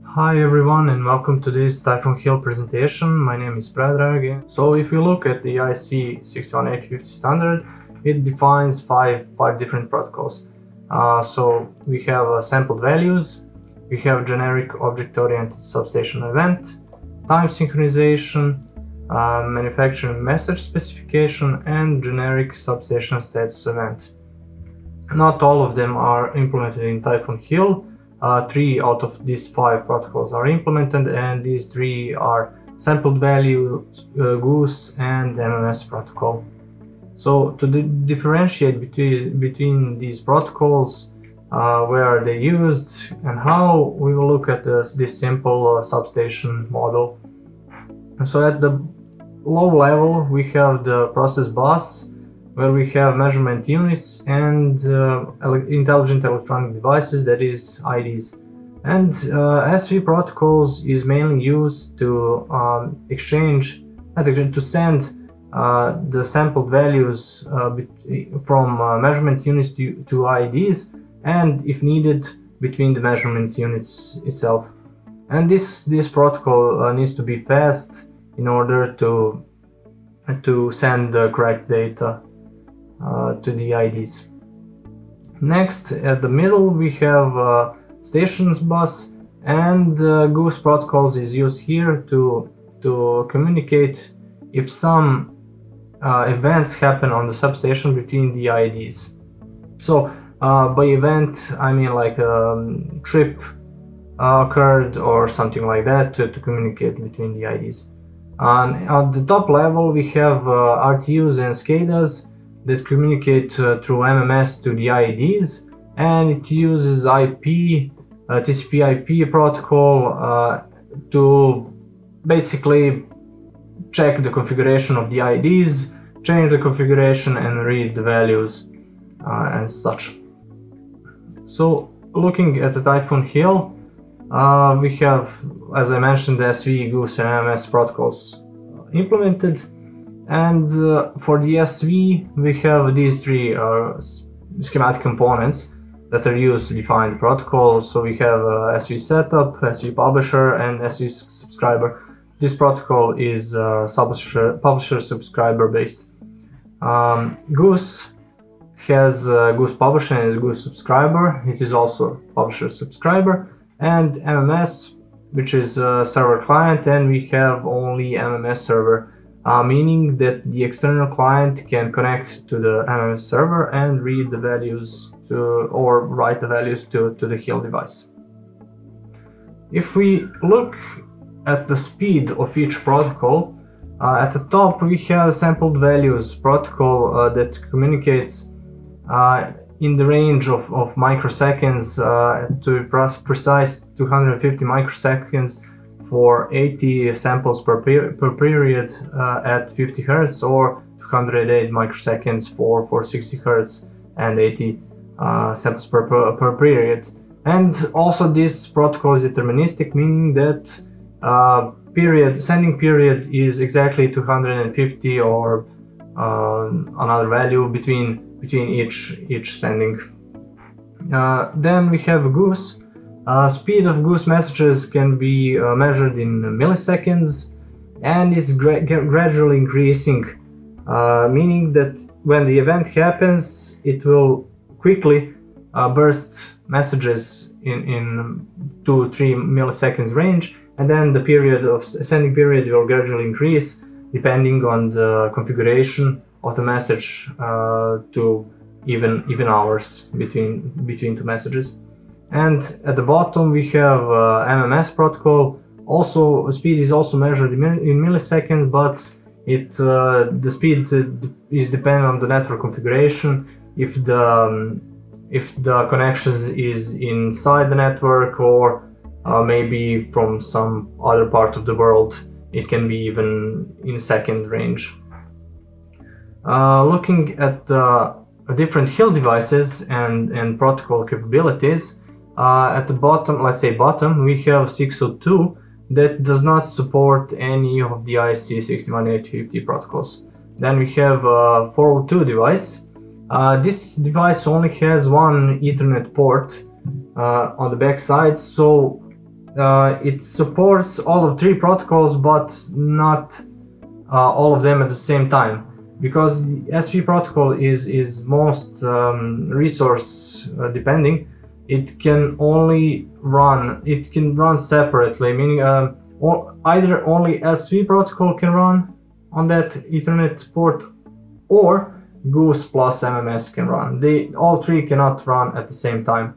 Hi everyone and welcome to this Typhoon HIL presentation. My name is Predrag again. So if we look at the IEC 61850 standard, it defines five different protocols. So we have sampled values, we have generic object-oriented substation event, time synchronization, manufacturing message specification, and generic substation status event. Not all of them are implemented in Typhoon HIL. 3 out of these 5 protocols are implemented, and these 3 are sampled value, GOOSE, and MMS protocol. So to differentiate between these protocols, where are they used and how, we will look at this simple substation model. So at the low level we have the process bus, where we have measurement units and intelligent electronic devices, that is IDs. And SV protocols is mainly used to to send the sampled values from measurement units to IDs, and if needed, between the measurement units itself. And this protocol needs to be fast in order to send the correct data to the IDs. Next, at the middle, we have stations bus, and GOOSE protocols is used here to communicate if some events happen on the substation between the IDs. So by event I mean like a trip occurred or something like that, to communicate between the IDs. And at the top level we have RTUs and SCADAs that communicate through MMS to the IDs, and it uses TCP/IP protocol to basically check the configuration of the IDs, change the configuration, and read the values and such. So looking at the Typhoon HIL, we have, as I mentioned, the SV, GOOSE, and MMS protocols implemented. And for the SV, we have these 3 schematic components that are used to define the protocol. So we have SV setup, SV publisher, and SV subscriber. This protocol is publisher subscriber based. GOOSE has GOOSE publisher and GOOSE subscriber. It is also publisher subscriber. And MMS, which is server client, and we have only MMS server. Meaning that the external client can connect to the MMS server and read the values or write the values to the HIL device. If we look at the speed of each protocol, at the top we have sampled values protocol that communicates in the range of microseconds, to be precise 250 microseconds for 80 samples per period at 50 Hz, or 208 microseconds for 60 Hz and 80 samples per period. And also this protocol is deterministic, meaning that sending period is exactly 250 or another value between each sending. Then we have GOOSE. Speed of GOOSE messages can be measured in milliseconds, and it's gradually increasing, meaning that when the event happens, it will quickly burst messages in 2-3 milliseconds range, and then the sending period will gradually increase depending on the configuration of the message, to even hours between 2 messages. And at the bottom we have MMS protocol. Also, speed is also measured in milliseconds, but the speed is dependent on the network configuration. If the connection is inside the network, or maybe from some other part of the world, it can be even in second range. Looking at different HIL devices and protocol capabilities, at the bottom, let's say bottom, we have 602 that does not support any of the IEC 61850 protocols. Then we have 402 device. This device only has one Ethernet port on the back side, so it supports all of 3 protocols, but not all of them at the same time, because the SV protocol is most resource depending. It can run separately, meaning either only SV protocol can run on that Ethernet port, or GOOSE plus MMS can run. All 3 cannot run at the same time.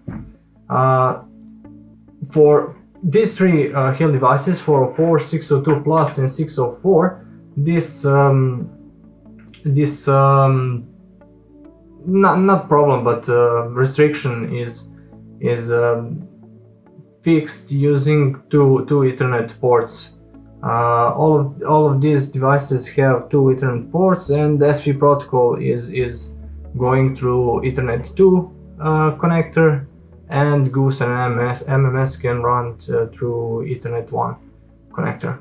For these 3 HIL devices, 404, 602 plus, and 604, this not problem, but restriction is fixed using two Ethernet ports. All of these devices have 2 Ethernet ports, and the SV protocol is going through Ethernet 2 connector, and GOOSE and MMS can run through Ethernet 1 connector.